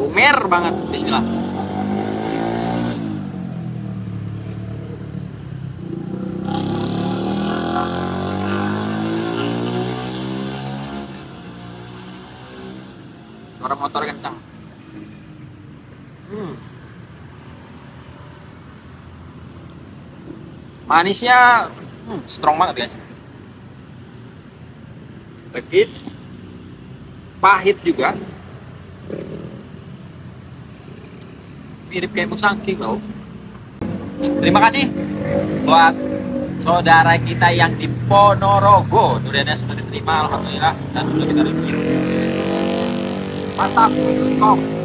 Lumer banget. Bismillah. Suara motor kencang. Manisnya strong banget guys. Legit, pahit juga. Mirip kayak Musang King loh. Terima kasih buat saudara kita yang di Ponorogo. Duriannya sudah diterima alhamdulillah dan sudah kita review. Mantap, kok.